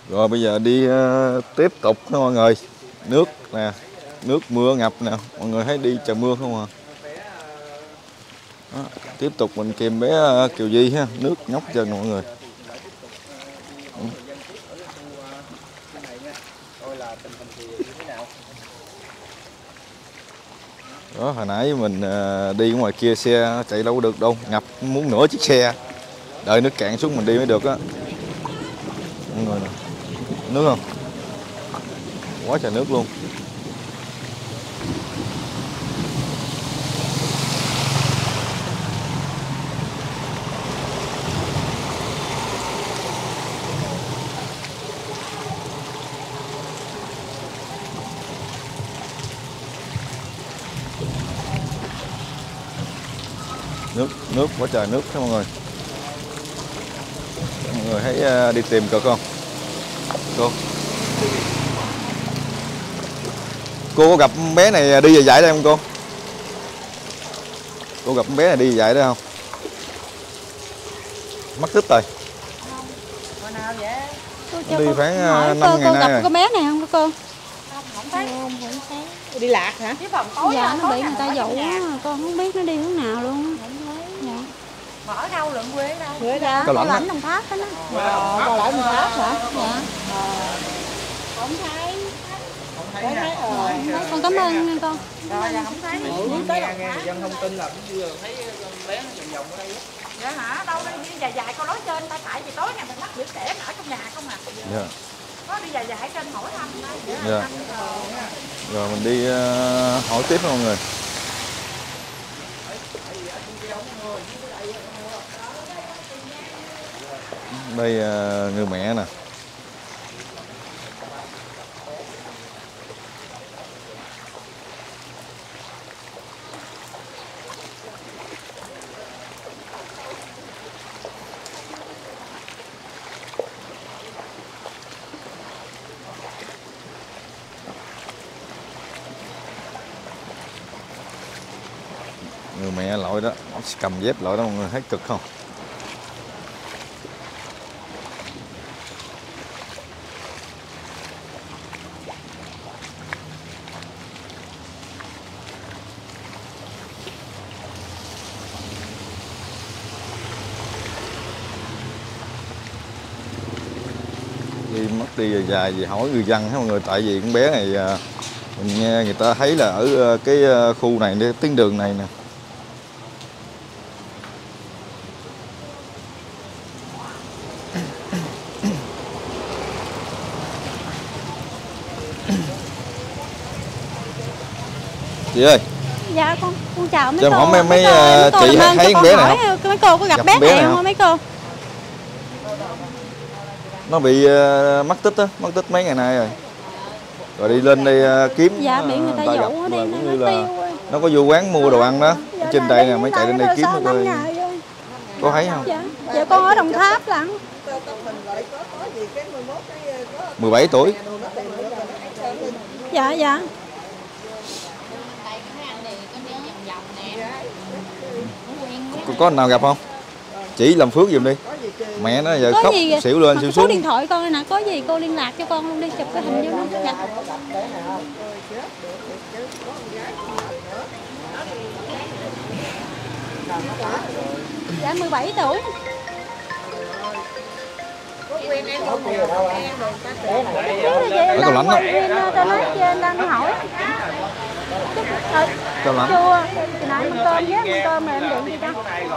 Rồi bây giờ đi tiếp tục nha mọi người. Nước nè, nước mưa ngập nè, mọi người thấy đi trời mưa không à. Đó, tiếp tục mình kìm bé Kiều Di ha, nước nhóc chân mọi người. Đó, hồi nãy mình đi ngoài kia xe chạy đâu có được đâu, ngập muốn nửa chiếc xe. Đợi nước cạn xuống mình đi mới được á. Mọi người nè, nước không? Quá trời nước luôn. Nước quá trời nước đó mọi người. Mọi người thấy đi tìm cực không? Cô có gặp bé này đi về dạy đây không cô? Cô gặp bé này đi về dạy đây không? Mất tích rồi. Đi khoảng 5 ngày nay rồi. Có bé này không cô? Không thấy. Đi lạc hả? Dạ nó bị người ta dụ á, con không biết nó đi hướng nào luôn. Dạ. Mà ở đâu lượn quê ở đâu? Quê dạ, Cao Lãnh Đồng Tháp đó. Cao Lãnh Đồng Tháp hả? Dạ. Không thấy. Không thấy. Con cảm ơn nha con. Rồi là không thấy. Nghe dân thông tin là cũng vừa thấy bé nó vòng vòng ở đây á. Dạ hả? Đâu đi dài dài con nói trên ta tại vì tối ngày mình mắc biểu trẻ ở trong nhà không à. Dạ. Có đi dài dài trên hỏi thăm đây. Dạ. Rồi mình đi hỏi tiếp mọi người. Đây người mẹ nè. Người mẹ lội đó, cầm dép lội đó mọi người thấy cực không? Đi dài gì hỏi người dân hết mọi người, tại vì con bé này mình nghe người ta thấy là ở cái khu này, cái tuyến đường này nè. Chị ơi. Dạ con chào mấy cô. Hỏi mấy chị thấy con bé này không? Mấy cô có gặp bé này không mấy cô? Nó bị mất tích á, mất tích mấy ngày nay rồi. Rồi đi lên đây kiếm. Dạ bị người ta dụ ở đây nó tiêu. Nó có vô quán mua đồ ăn đó. Ở trên đây nè mới chạy lên đây kiếm nó coi. Có thấy không? Dạ con ở Đồng Tháp lận. 17 tuổi. Dạ dạ. Có nào gặp không? Chỉ làm phước giùm đi. Mẹ nó giờ khóc xỉu lên xỉu xuống. Số điện thoại con đây nè, có gì cô liên lạc cho con luôn đi, chụp cái hình vô nó. Dạ. Dạ 17 tuổi. Ở Cao Lãnh đó. Trên đang hỏi. Cao Lãnh. Chưa, chị nãy ăn cơm với ăn cơm mà em điện đi cho.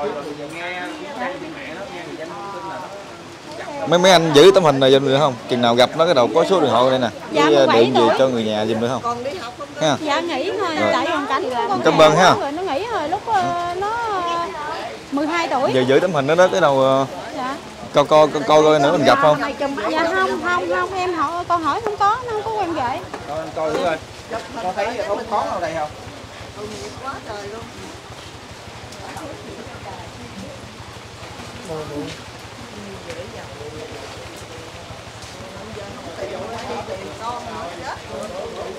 Mấy anh giữ tấm hình này giùm được không? Chừng nào gặp nó cái đầu có số điện thoại đây nè. Dạ, điện gì cho người nhà giùm được không? Ha. Dạ nghỉ thôi, tại hoàn cảnh con cảm ơn ha. Rồi nó nghỉ rồi lúc nó 12 tuổi. Giờ giữ tấm hình đó cái đầu coi nữa mình gặp không? Dạ không em hỏi con hỏi không có, nó không có quen vậy. Rồi anh coi thử coi. Có thấy ống khóm ở đây không? Quá trời luôn.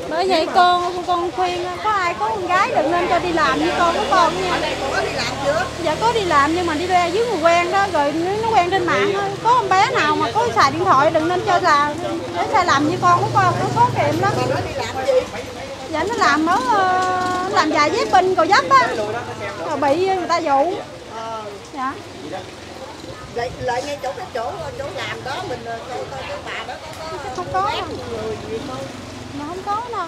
Bởi vậy con khuyên có ai có con gái đừng nên cho đi làm với con của con nha. Có đi làm chưa? Dạ có đi làm nhưng mà đi ra dưới người quen đó, rồi nó quen trên mạng thôi. Có con bé nào mà có xài điện thoại đừng nên cho là để sai làm với con của con, nó có kiệm lắm. Nó đi làm gì? Dạ nó làm ở làm giày dép Binh Gò Vấp á, rồi bị người ta dụ. Dạ. Lại ngay chỗ làm đó mình coi cái bà đó Không có người gì không? mà không có đâu.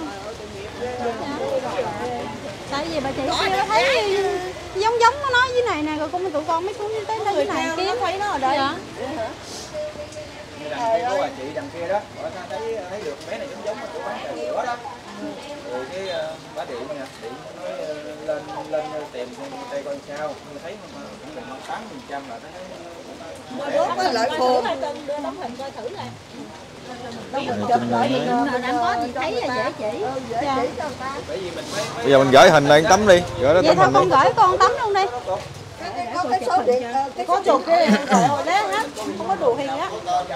Tại vì bà chị kia nó thấy giống nó nói dưới này nè, rồi tụi con mới xuống tới dưới này kiếm thấy nó ở đây. Dạ. Cái cô bà chị đằng kia đó, họ thấy được bé này giống của bán trà sữa đó. Rồi cái bà điện nha, điện nói lên tìm đây coi sao, nhưng thấy mà cũng là 8% là thấy Đốt với lợi phồn. Đưa tấm hình coi thử nè. Đang có gì thấy là dễ chỉ. Dạ. Bây giờ mình gửi hình lên tấm đi, gửi đó Vậy tấm thôi hình con đi. gửi con tấm luôn đi. Có cái số điện, có chục cái rồi đấy hết, không có đủ hình á.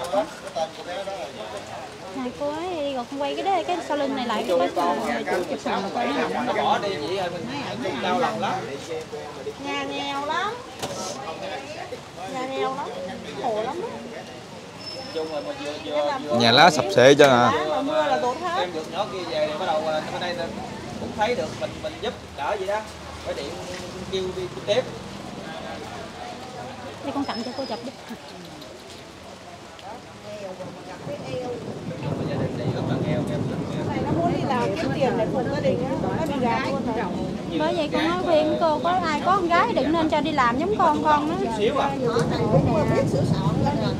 Này cô ấy đi rồi con quay cái sau lưng này lại cái bác chụp hình coi nó bỏ đi vậy rồi mình đau lòng lắm. Nhà nghèo lắm. Nhà nghèo lắm. Khổ lắm. Nhà lá sập xệ cho nè. Mà mưa là tụt hết. Em được nhỏ kia về bắt đầu bên đây cũng thấy được mình giúp đỡ vậy đó. Phải điện kêu đi tiếp. Đây con cặn cho cô chụp giúp. Nó muốn đi làm kiếm tiền để phụ gia đình á, nó đi gái luôn rồi. Bởi vậy con nói khuyên cô có ai có con gái đừng nên cho đi làm giống con đó. Xíu à. Cũng biết sửa soạn lên rồi.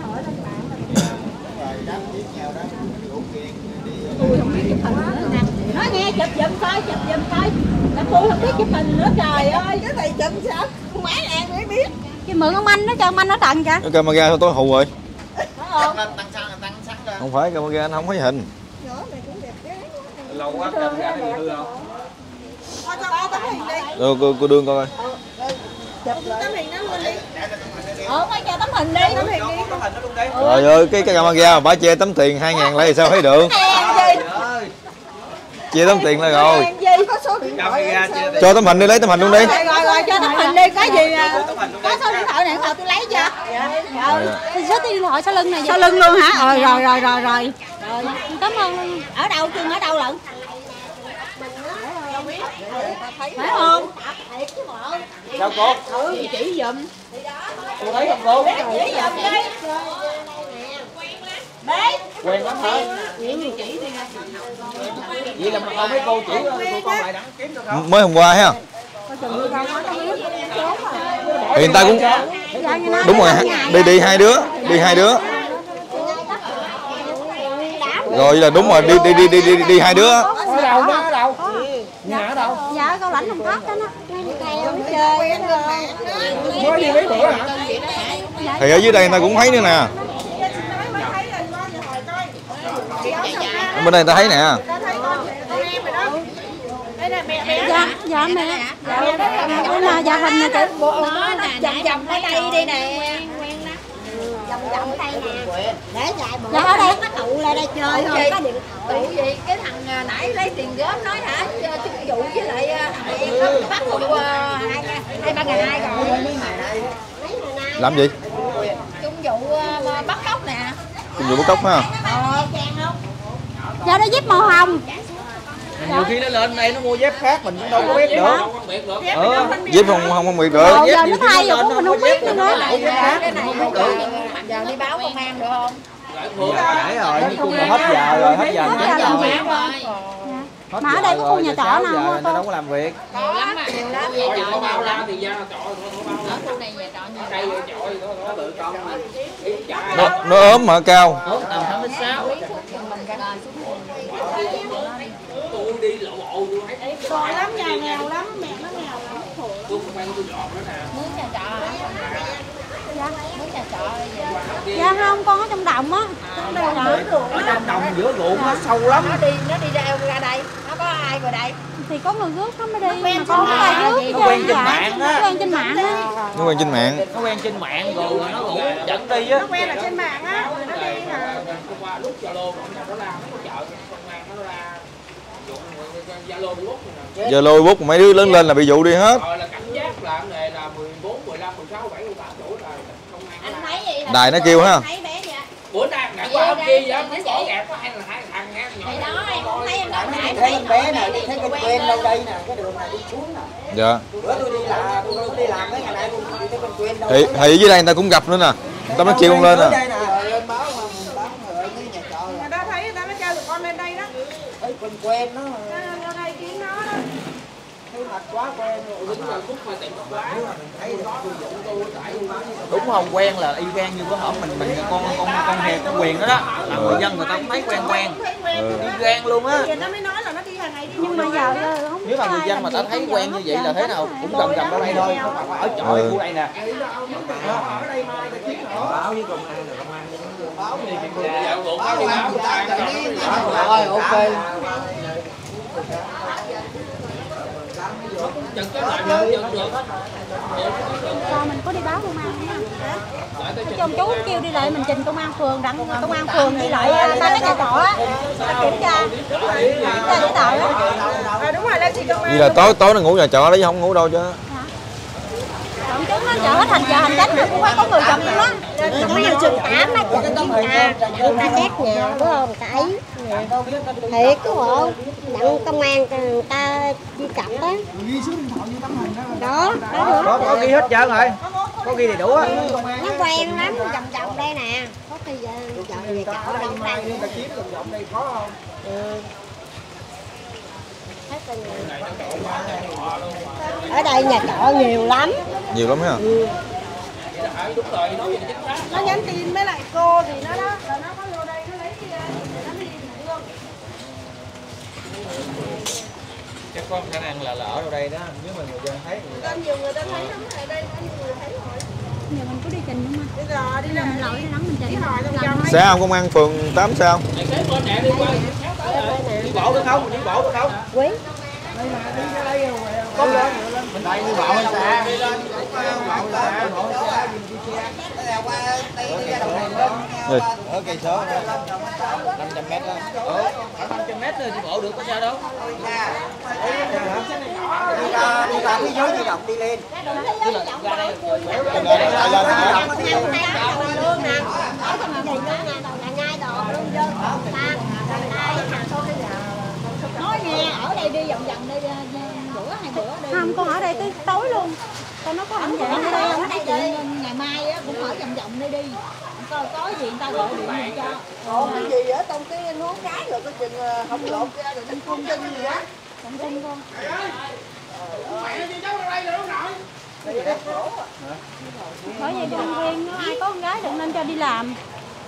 Tôi không biết chụp hình nữa. Nói nghe chụp giùm coi. Là tôi không biết chụp hình nữa trời ơi. Cái này chụp sao? Máy An mới biết. Cái mượn ông anh nó cho ông anh nó tặng kìa. Cái camera thôi tối hù rồi. Không? Không phải camera nó không thấy hình. Nhỏ này cũng đẹp ghê. Lâu quá camera nó bị hư không? Thôi cho con tấm hình đi. Rồi cô đương coi. Chụp tấm hình nó luôn đi. Phải cho tấm hình đi. Tấm hình đi. Tấm hình nó luôn đi. Trời ơi, cái camera bà che tấm tiền 2.000 lại thì sao thấy được? Che tấm tiền lại rồi. Có số điện thoại. Cho tấm hình đi, lấy tấm hình luôn đi. Rồi cho tấm hình đi, cái gì à? Có số điện thoại này nào tôi lấy cho. Thì số điện thoại sau lưng này. Sau lưng luôn hả? Rồi. Cảm ơn. Ở đâu Cưng ở đâu lận? Phải không? Sao cô? Chỉ giùm. Cô thấy không cô? Chỉ giùm đi. Quen lắm hả? Vậy là không mấy cô chỉ tụi con lại đặng kiếm được không? Mới hôm qua ha. Thì người ta cũng đúng rồi, đi hai đứa. Rồi là đúng rồi, đi hai đứa. Ở đâu đó, ở đâu? Nhà ở đâu? Dạ con lãnh Đồng Tháp đó nó. Mới đi mấy bữa hả? Thì ở dưới đây người ta cũng thấy nữa nè. Bên đây người ta thấy nè. Dạ mẹ. Dạ hình nè chị. Vòng ở đây đi nè. Vòng đây nè. Để dài bộ. Dạ ở đây. Nó tụ lại đây chơi thôi. Có điện tụ gì? Cái thằng nãy lấy tiền góp nói hả? Chức vụ với lại em đó bắt tụ 2-3 rồi. Làm gì? Chung vụ bắt cóc nè. Cùng vụ bắt cóc ha. Dạ nó dép màu hồng. Nhiều khi nó lên đây nó mua dép khác mình cũng đâu có biết được. Dép không biết được. Giờ nó thay rồi cũng mình không biết nữa. Giờ đi báo công an được không? Trễ rồi, nhưng cũng là hết giờ rồi, hết giờ chính rồi. Mà ở đây có khu nhà trọ nào không người ta đâu có làm việc. Nhiều lắm á, nhiều lắm. Có bao la thì ra trọ, ở khu này nhà trọ nhiều cây trọ nó tự con mà. Nó ốm mà cao. Tầm 26. Tôi đi lộ bộ tôi thấy Tội lắm, nhà nghèo lắm, mẹ nó nghèo lắm. tôi không quen tôi dọn nữa nè. Mướn nhà trọ hả? Mướn nhà trọ vậy. Dạ không, con ở trong đồng á. Ở trong đồng giữa ruộng nó sâu lắm. Nó đi ra đây, nó có ai rồi đây? Thì có người rước nó mới đi. Mà con có ai rước. Nó quen trên mạng á. Nó quen trên mạng á. Nó quen trên mạng. Nó quen trên mạng rồi nó rủ dẫn đi á. Nó quen ở trên mạng á, rồi nó đi hả? Qua lúc Zalo nó làm nó có chợ công an nó ra Zalo Facebook mấy đứa lớn lên là bị dụ đi hết. Rồi là cảnh giác là nghề là 14, 15, 16, 17, 18 tuổi rồi không ăn. Anh thấy gì? Đài nó kêu ha. Thấy bé vậy? Bữa nay ngày qua hôm kia vậy nó bỏ gạt có hai thằng nghe nhỏ. Thì đó em không thấy em đâu nãy Thấy con bé này, thấy con quen đâu đây nè, cái đường này đi xuống nè. Dạ. Bữa tôi đi làm mấy ngày nay tôi thấy con quen đâu. Thì dưới đây người ta cũng gặp nữa nè. Người ta mới kêu con lên nè. Lên báo mà mình báo người mấy nhà trọ. Người ta thấy người ta mới kêu tụi con lên đây đó. Thấy con quen nó. Ra đây kiếm nó đó. Thấy mặt quá quen rồi. Đúng là khúc mà tìm quá. Đúng không, quen là y gan như có hổm mình con hề con quyền đó đó. Là người dân người ta cũng thấy quen. Y gan luôn á. Nó mới nói là nó đi hàng ngày đi. Nhưng bây giờ không. Nếu mà người dân mà ta thấy quen như vậy là thế nào cũng gần gần ở đây thôi, không phải ở chợ khu đây nè. Ở đây mai ta kiếm báo với công an là công an báo rồi ok. Sao mình có đi báo công an nha. Trong chú kêu đi lại mình trình công an phường, đặng công an phường đi lại ta cái nhà trọ á, ta kiểm tra giấy tờ á. Đúng rồi, lên chị công an. Vì là tối nó ngủ nhà trọ đấy chứ không ngủ đâu chứ. Bọn chúng nó chở hết thành giờ hành tránh cũng phải có người chồng luôn á. Công an phường 8 á, người ta xét nhà đúng không? Người ta ấy thiệt cái bộ đặng công an người ta đi cặp đó. Đó, Có ghi hết trơn rồi. Có ghi đầy đủ á. nó quen lắm, vòng đây nè. Có khi giờ về chợ đông đây. Ta kiếm vòng đây khó không? Ở đây nhà trọ nhiều lắm. Nhiều lắm ha. Nó nhắn tin với lại cô thì nó đó, rồi nó có vô đây nó lấy nó đi đường. Chắc có khả năng là ở đâu đây đó, nếu mà người dân thấy thì Nhiều người ta thấy lắm ở đây, có nhiều người thấy rồi. Giờ mình có đi trình không anh? Bây giờ đi làm lỗi để mình trình. Sao không, công an phường 8 sao? đi bộ được không? Đi bộ được không? Quý. Có lên. Mình đây đi bộ hay sao? Đi lên. Ở cây số 500 m đó. 500 m nữa đi bộ được có sao đâu. Đi ra phía dưới di động đi lên. Nói nghe ở đây đi vòng đây bữa 2 bữa đi. Không, con ở đây tới tối luôn. Con nó có không vậy ở đây không? Ngày mai á cũng ở vòng đây đi. Coi có gì người ta gọi điện cho. Ủa cái gì ở trong cái nuốt cái rồi cái chừng không lột ra rồi trên cung chân gì á. Trọng tin con. Bởi vậy cho con khuyên nó ai có con gái đừng nên cho đi làm.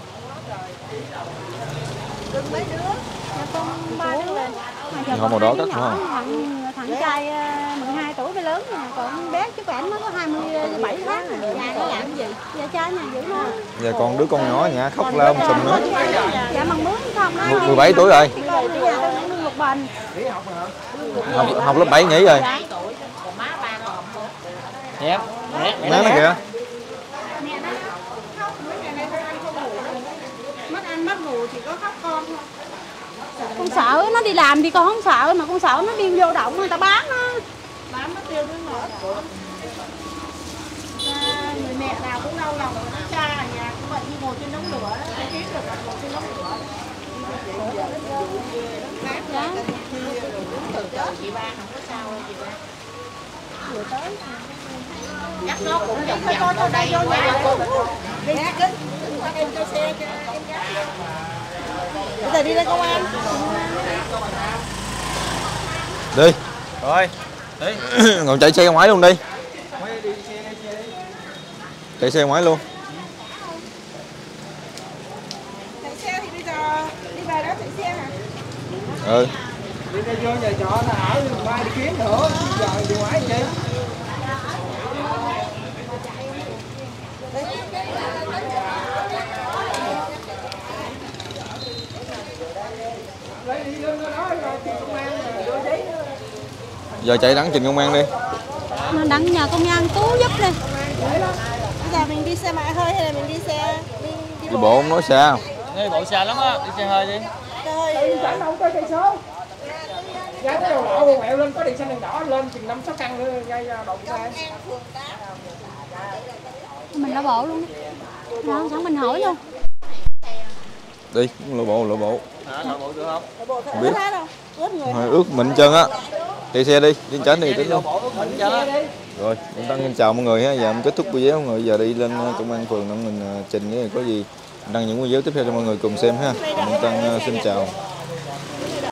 Đừng mấy đứa. Dạ con 3 đứa. Không màu đó cắt phải không? Thằng trai 12 tuổi mới lớn nè, còn bé chú ảnh nó có 27 tháng rồi. Nhà nó làm gì? Dạ trai nhà giữ nó. Giờ con đứa con nhỏ ở nhà khóc la sùm nữa. Dạ bằng mướn không đó. 17 tuổi rồi. Con ở nhà tôi cũng nuôi một mình. Học lớp 7 nghỉ rồi. Còn má ba còn không? Nhé. Má nó kìa. Mất ăn mất ngủ chỉ có khóc con thôi. Con sợ nó đi làm thì con không sợ, mà con sợ nó đi vô động người ta bán nó. Bán mất tiêu đứa nữa. Người mẹ nào cũng đau lòng, cha ở nhà cũng vậy, đi ngồi trên đống lửa đó, kiếm được ngồi trên đống lửa. Chị ba không có sao đâu chị ba. Vừa tới. Chắc nó cũng vòng ở đây vô nhà cô. Đi kính. Em cho xe cho em gái. Bây giờ đi lên công an. Đi. Rồi. Đi. Còn chạy xe ra ngoài luôn đi. Chạy xe ngoài luôn. Chạy xe thì bây giờ đi về đó chạy xe hả? Ừ. Đi ra vô nhà trọ là ở mai đi kiếm nữa, giờ đi ngoài chi? Giờ chạy đẳng trình công an đi. Mà đặng nhờ công an cứu giúp đi. Bây giờ mình đi xe máy hơi hay là mình đi xe Đi bộ không nói sao. Đi bộ xa lắm á, đi xe hơi đi. hơi? Chạy đâu tới cây số. Ra tới đầu lộ quẹo lên có đèn xanh đèn đỏ lên chừng 5-6 căn nữa ngay đầu của em. Mình lộ bộ luôn đi. Đó, sẵn mình hỏi luôn. Đi, lộ bộ. Nội bộ được không? Không biết. đâu. Ướt người. Thôi, ướt mịn chân á. Chạy xe đi tránh đi tính luôn. Rồi. Rồi, mình Tăng chào mọi người ha. Giờ mình kết thúc video mọi người, giờ đi lên công an phường để mình trình cái có gì đăng những video tiếp theo cho mọi người cùng xem ha. Mình Tăng xin chào.